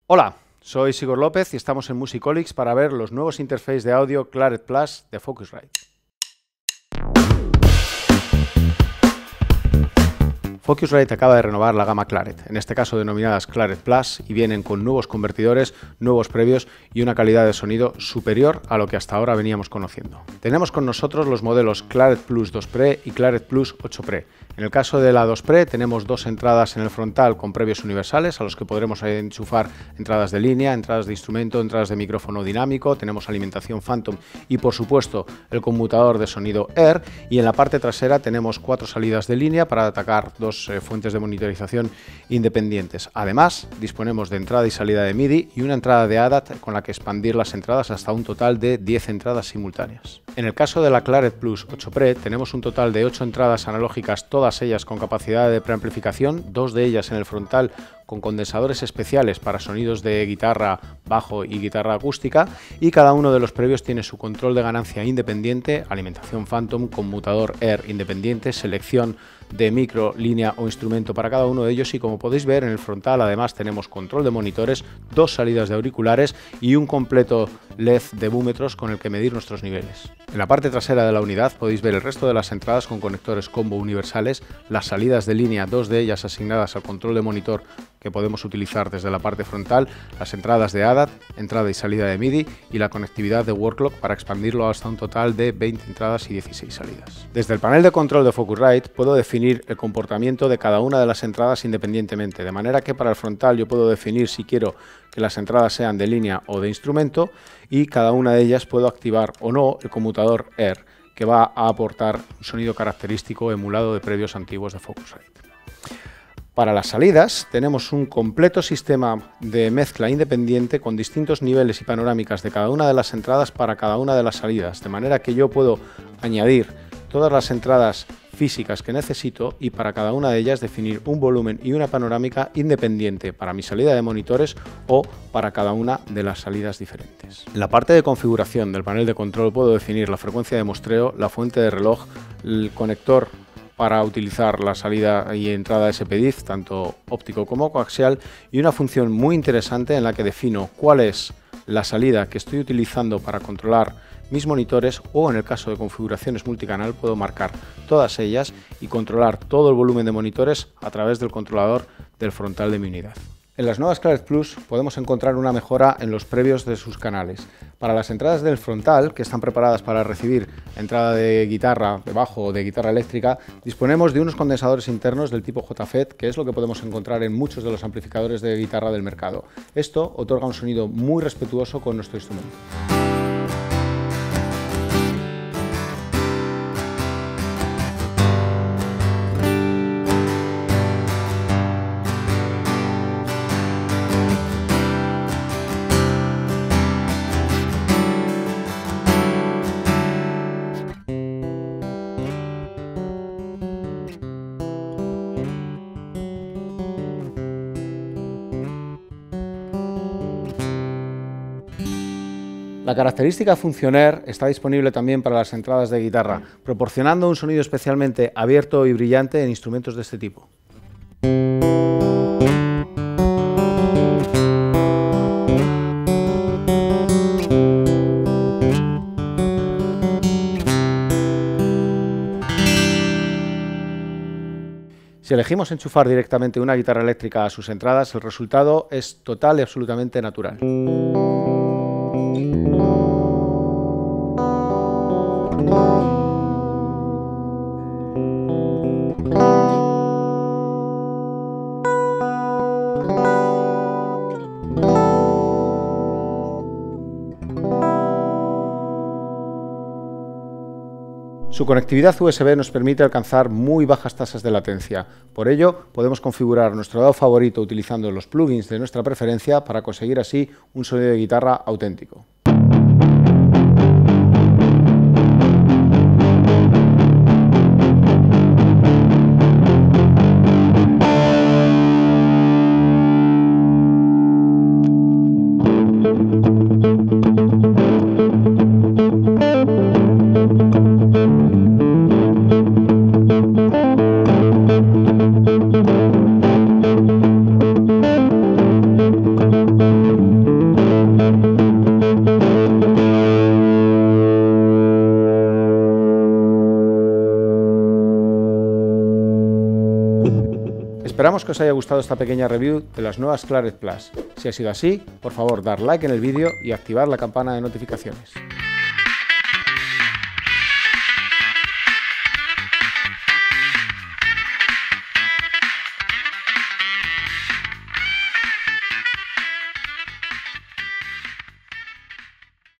Hola, soy Sigor López y estamos en Musicolics para ver los nuevos interfaces de audio Claret Plus de Focusrite. Focusrite acaba de renovar la gama Claret, en este caso denominadas Claret Plus, y vienen con nuevos convertidores, nuevos previos y una calidad de sonido superior a lo que hasta ahora veníamos conociendo. Tenemos con nosotros los modelos Claret Plus 2 Pre y Claret Plus 8 Pre. En el caso de la 2 Pre tenemos dos entradas en el frontal con previos universales a los que podremos enchufar entradas de línea, entradas de instrumento, entradas de micrófono dinámico, tenemos alimentación Phantom y por supuesto el conmutador de sonido Air, y en la parte trasera tenemos 4 salidas de línea para atacar dos fuentes de monitorización independientes. Además disponemos de entrada y salida de MIDI y una entrada de ADAT con la que expandir las entradas hasta un total de 10 entradas simultáneas. En el caso de la Claret Plus 8 Pre tenemos un total de 8 entradas analógicas, todas ellas con capacidad de preamplificación, 2 de ellas en el frontal con condensadores especiales para sonidos de guitarra, bajo y guitarra acústica, y cada uno de los previos tiene su control de ganancia independiente, alimentación Phantom, conmutador Air independiente, selección de micro, línea o instrumento para cada uno de ellos, y como podéis ver en el frontal además tenemos control de monitores, 2 salidas de auriculares y un completo LED de búmetros con el que medir nuestros niveles. En la parte trasera de la unidad podéis ver el resto de las entradas con conectores combo universales, las salidas de línea, 2 de ellas asignadas al control de monitor que podemos utilizar desde la parte frontal, las entradas de ADAT, entrada y salida de MIDI y la conectividad de Worklock para expandirlo hasta un total de 20 entradas y 16 salidas. Desde el panel de control de Focusrite puedo definir el comportamiento de cada una de las entradas independientemente, de manera que para el frontal yo puedo definir si quiero que las entradas sean de línea o de instrumento, y cada una de ellas puedo activar o no el conmutador Air, que va a aportar un sonido característico emulado de previos antiguos de Focusrite. Para las salidas tenemos un completo sistema de mezcla independiente con distintos niveles y panorámicas de cada una de las entradas para cada una de las salidas, de manera que yo puedo añadir todas las entradas físicas que necesito y para cada una de ellas definir un volumen y una panorámica independiente para mi salida de monitores o para cada una de las salidas diferentes. En la parte de configuración del panel de control puedo definir la frecuencia de muestreo, la fuente de reloj, el conector para utilizar la salida y entrada SPDIF, tanto óptico como coaxial, y una función muy interesante en la que defino cuál es la salida que estoy utilizando para controlar mis monitores, o en el caso de configuraciones multicanal puedo marcar todas ellas y controlar todo el volumen de monitores a través del controlador del frontal de mi unidad. En las nuevas Claret Plus podemos encontrar una mejora en los previos de sus canales. Para las entradas del frontal, que están preparadas para recibir entrada de guitarra, de bajo o de guitarra eléctrica, disponemos de unos condensadores internos del tipo JFET, que es lo que podemos encontrar en muchos de los amplificadores de guitarra del mercado. Esto otorga un sonido muy respetuoso con nuestro instrumento. La característica Funcionaire está disponible también para las entradas de guitarra, proporcionando un sonido especialmente abierto y brillante en instrumentos de este tipo. Si elegimos enchufar directamente una guitarra eléctrica a sus entradas, el resultado es total y absolutamente natural. Su conectividad USB nos permite alcanzar muy bajas tasas de latencia. Por ello, podemos configurar nuestro DAW favorito utilizando los plugins de nuestra preferencia para conseguir así un sonido de guitarra auténtico. Esperamos que os haya gustado esta pequeña review de las nuevas Claret Plus. Si ha sido así, por favor dar like en el vídeo y activar la campana de notificaciones.